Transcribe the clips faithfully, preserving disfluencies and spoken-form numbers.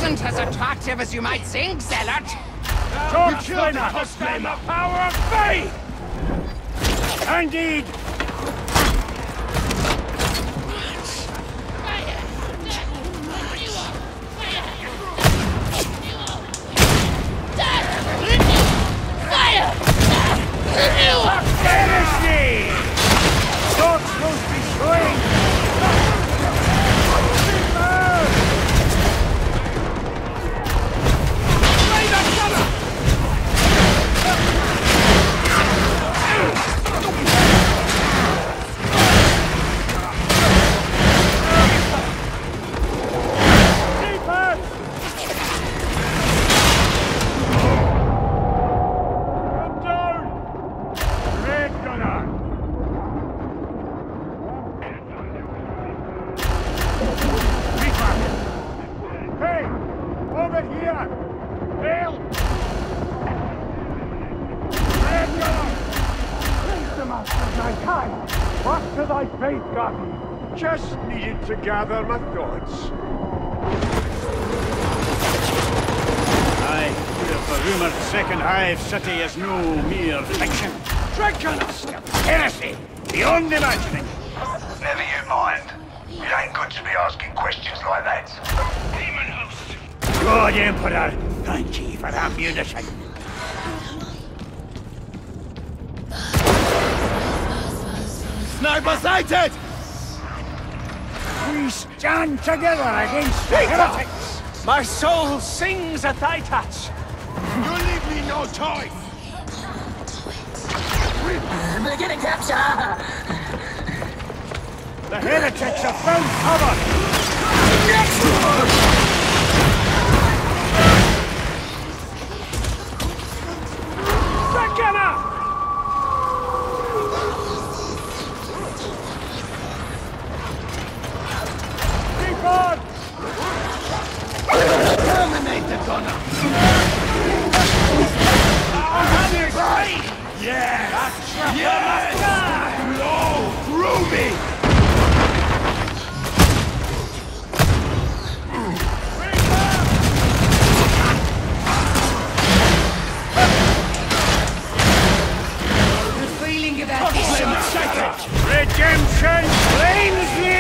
aren't as attractive as you might think, Zealot. Don't kill the proclaim the power of faith! Indeed! Perish ye! Dogs will be slain! Just needed to gather my thoughts. Aye, the rumoured Second Hive City is no mere fiction. Treacherous heresy beyond imagining. Never you mind. It ain't good to be asking questions like that. Demon host. Good Emperor, thank ye for that munition. Sniper sighted! We stand together against the heretics! My soul sings at thy touch! You leave me no choice! Beginning capture! The heretics have found cover! Next Together! Terminate the gunner! Yes! Yes! Blow through me! The feeling of that redemption claims ye!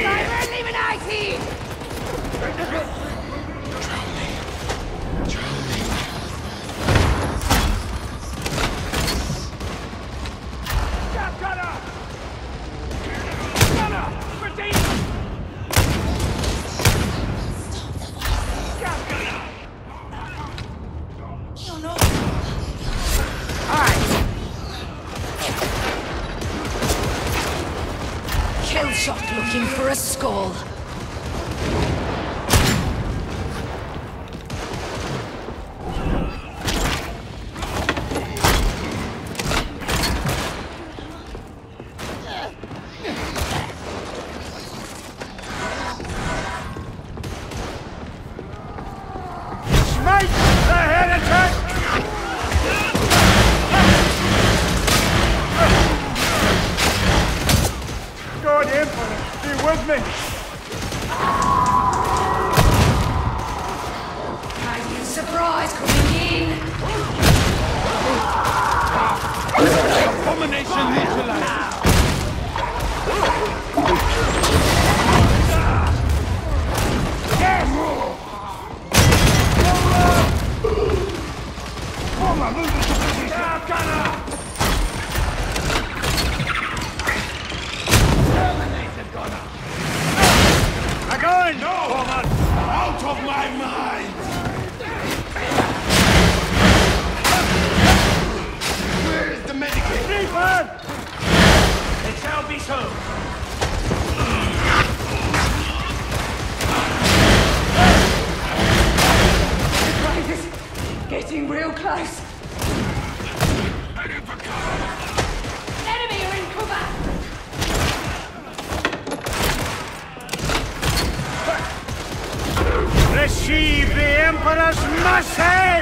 Killshot looking for a skull. Smite the heretic! God Emperor, be with me! Guardian surprise coming in! Abomination neutralized! Yes! Again! No! Out of my mind! Where is the medicate? Reaper! It shall be so! The prize is getting real close. Enemy are in cover! Receive the Emperor's mercy!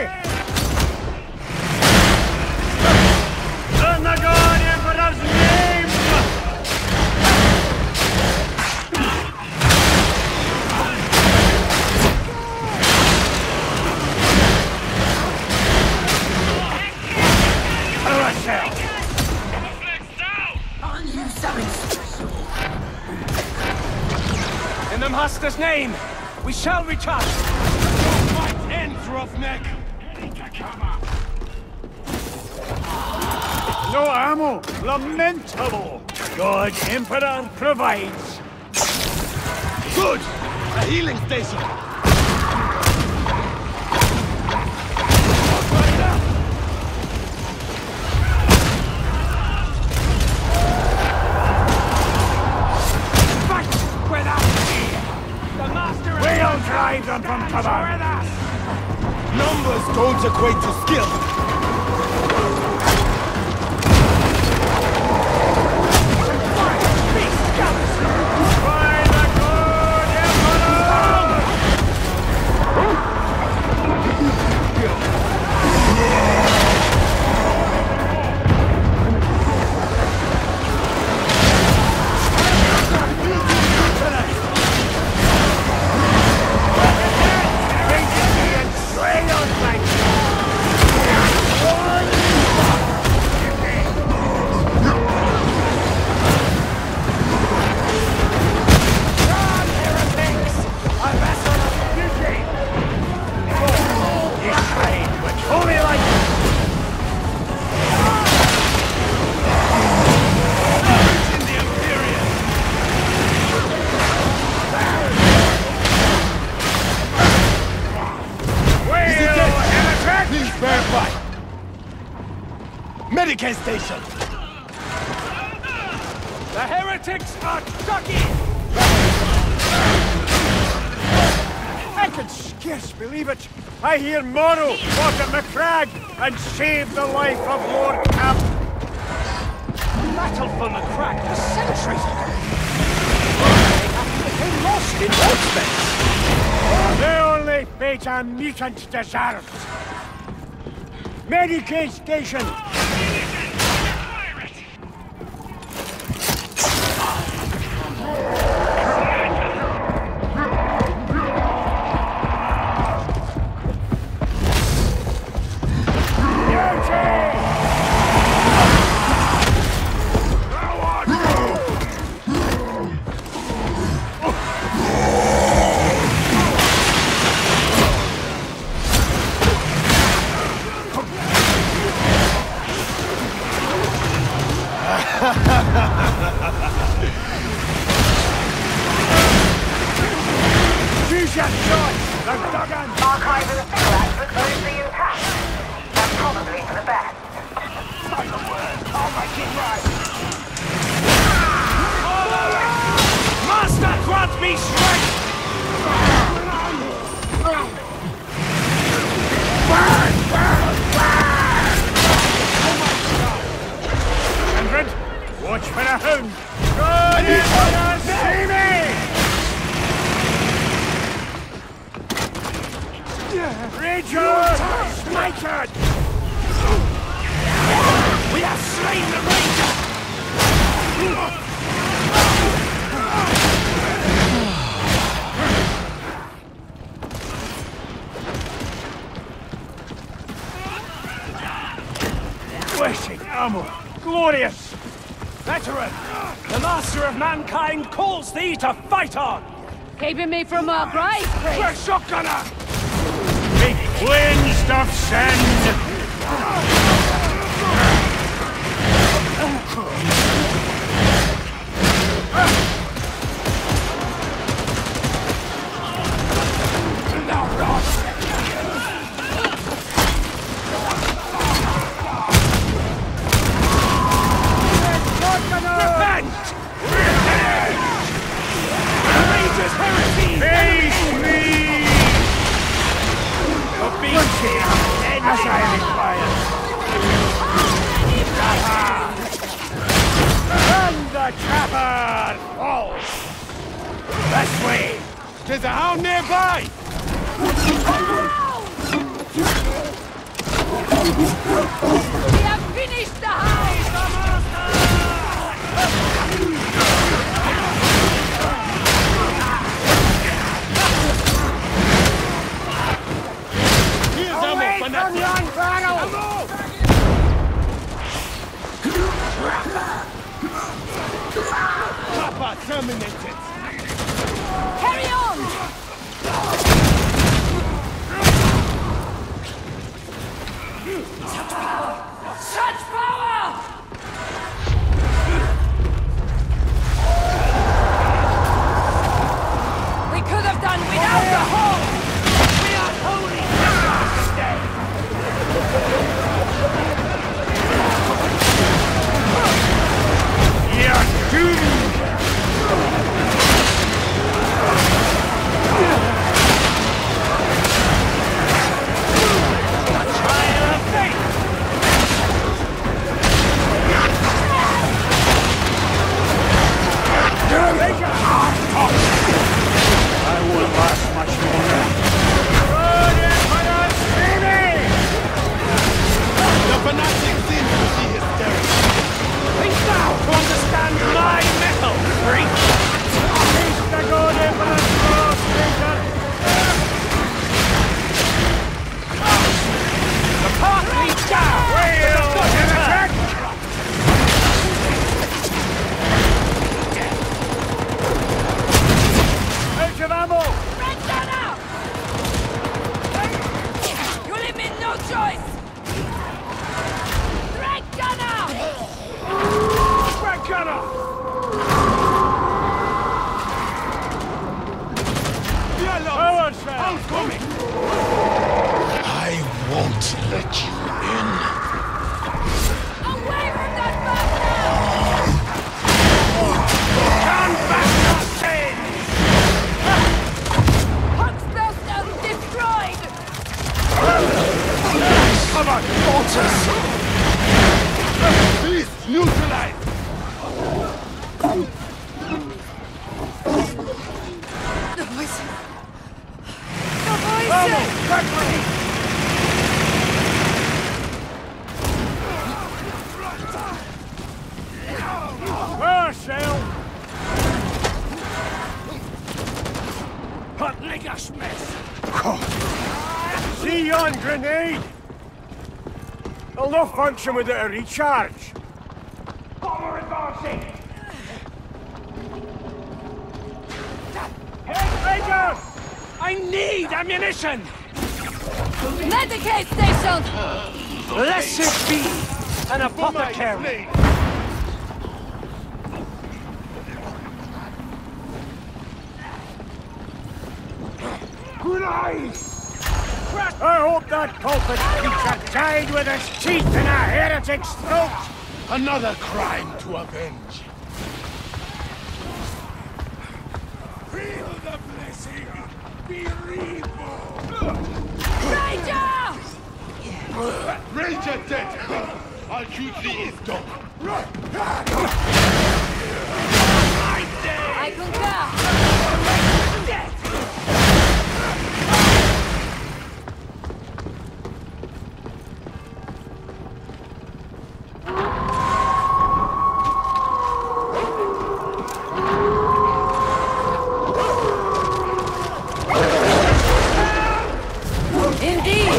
In the God Emperor's name! master's name, we shall recharge. Your fight ends, roughneck! No ammo! Lamentable! God Emperor provides! Good! A healing station! Fight without fear! The master of We'll drive them from cover! with us! Numbers don't equate to skill! By the good Emperor! Medicare station! The heretics are ducking! I can scarce believe it! I hear Morrow fought at Macragge and saved the life of Lord Camp! Battle for Macragge was centuries ago! They became lost in old space! The only fate a mutant deserves! Medicaid station! Archive of the Zealot looks mostly intact. That's probably for the best. I'll make it right! Master grant me strength! Burn! Burn! Burn! Kindred, watch for a hound! God is gonna see me! Ranger! Smite! We have slain the Ranger! Blessed ammo! Glorious! Veteran, the master of mankind calls thee to fight on! Keeping me from our grave, We're priest. shotgunner! Be cleansed of sin! Repent! Ranger's heresy! Face me! The beast As I require. And the trapper falls! This way! There's a hound nearby! We have finished the house! Here's ammo for that young battle! Trapper terminated! Carry on! Shut up! Power cell! Coming! I won't let you in. Away from that bastard! Turn back your sins! Hot spellstone destroyed! Cover! Bolters! Beast neutralized! The voices! The voices! Vamos, quickly! Power cell! Hot nigger Smith! See yon grenade? It'll not function without a recharge. Bomber advancing! Major! I need ammunition! Medicaid station! Blessed be an apothecary! Good eyes! I hope that culprit creature died with his teeth in a heretic's throat! Another crime to avenge. Feel the blessing! Be reborn! Ranger! Ranger dead! Our duty is done. I concur! Indeed!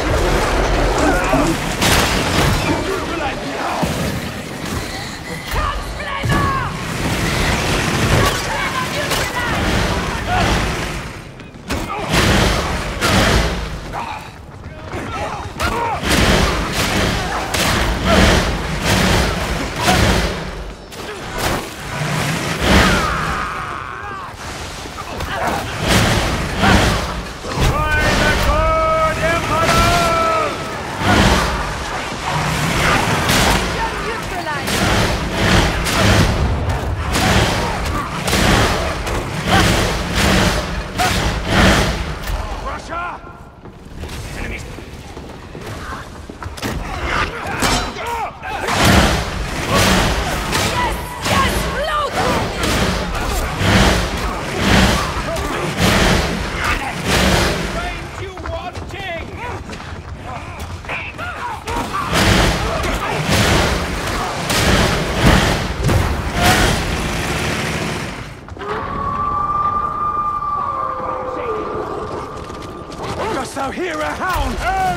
Thou hear a hound!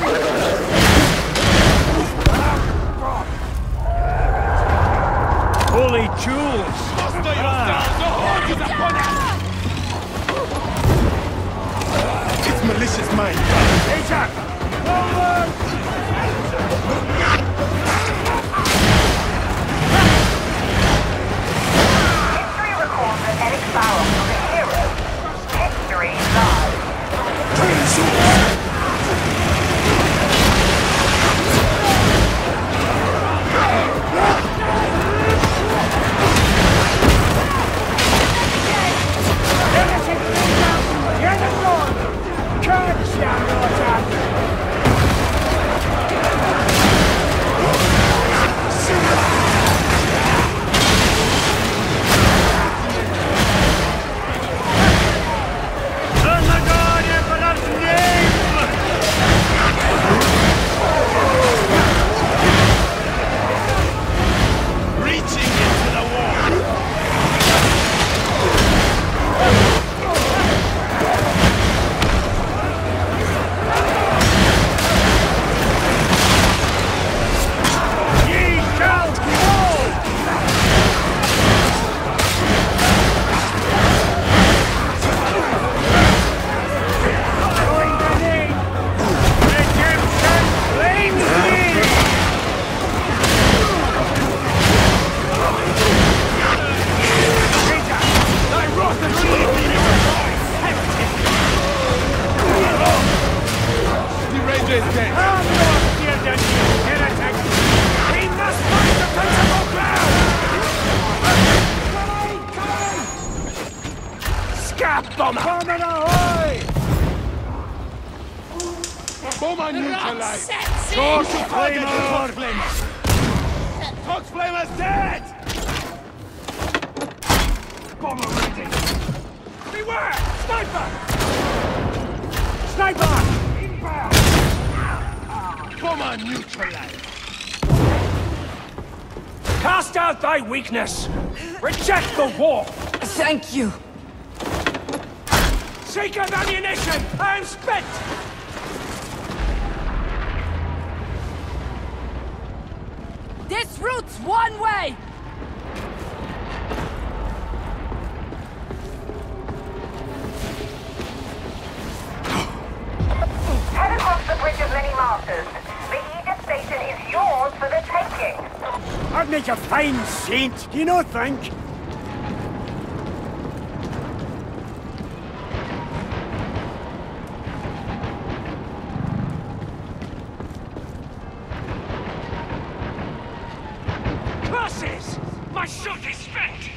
Holy jewels! It's malicious mind. Major! Forward! History records an Eric Barrow from the hero. History lies. Get it on! Catch ya, daughter! In the God Emperor's name! is dead. I'm not feared than you, heretic! We must find defensible ground! Scab bomber! Bomber ahoy! Bomber neutralized. Torch Target the flamer! Torch flamer. Torch flamer's dead. Bomber ready! Beware! Sniper! Sniper! Inbound! Bomber neutralized. Cast out thy weakness! Reject the war! Thank you. Seek of ammunition! I am spent! This route's one way! Head across the Bridge of Many Masters. The Aegis Station is yours for the taking. I'd make a fine saint, do you not think? Curses! My shot is spent!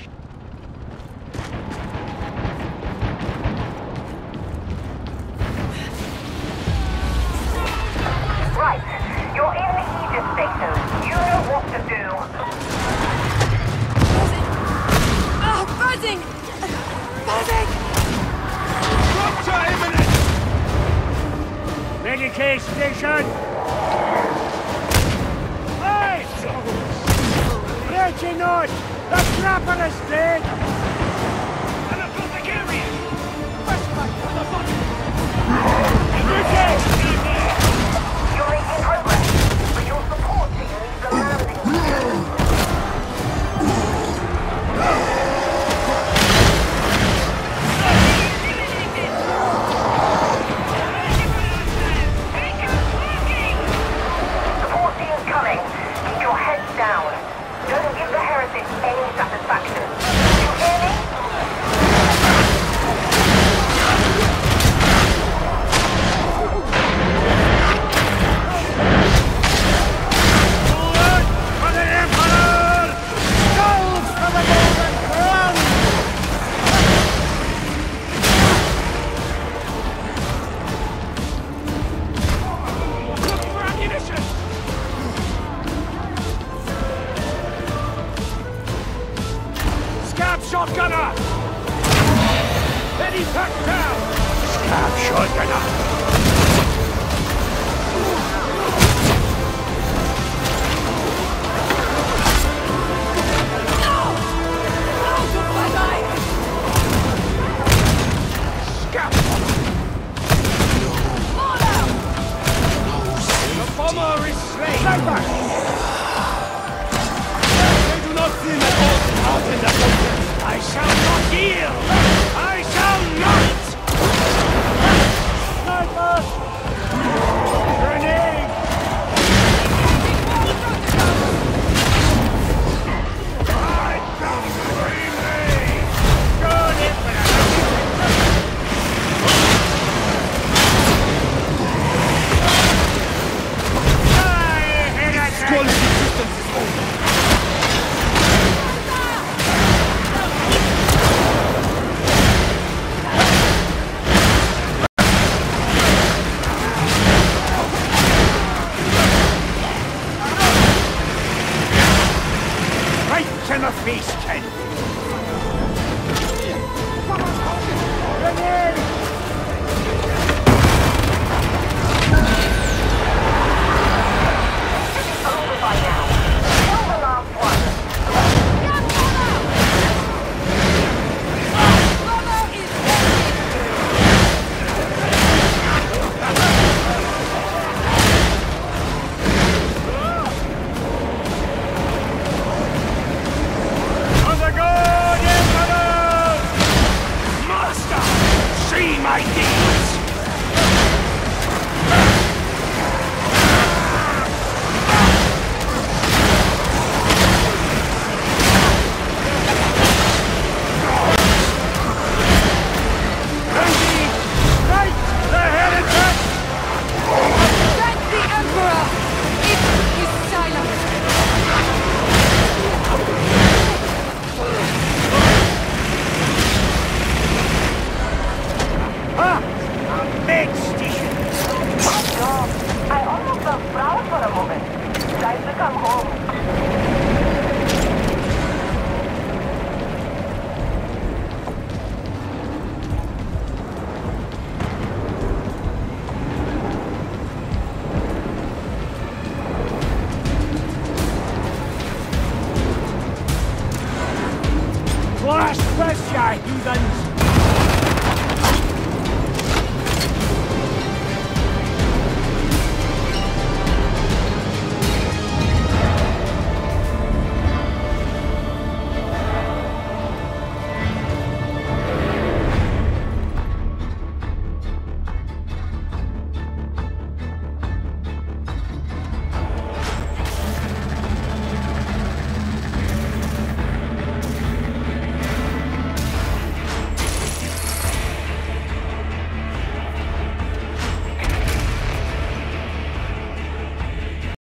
Right. You're in the Aegis Station. You know what to do. Oh, buzzing! Buzzing! Rupture imminent. Medicaid station! Hey! Reggie not! The trapper is dead! An apothecarian! You're making progress, but your support team needs a landing. Support team's coming. Keep your heads down. Don't give the heretics any satisfaction. You hear me? Forward for the Emperor! Skulls for the Golden Crown! Look for ammunition! Scab shotgunner! Ready pack down! Scab shotgunner! Out of my life! Scab! Fall out! The bomber is slain! Sniper! They do not seem at all disheartened at the I shall not yield! I shall not! Sniper! Grenade! Good quality systems is over. main station. No, I almost felt proud for a moment. Time to come home.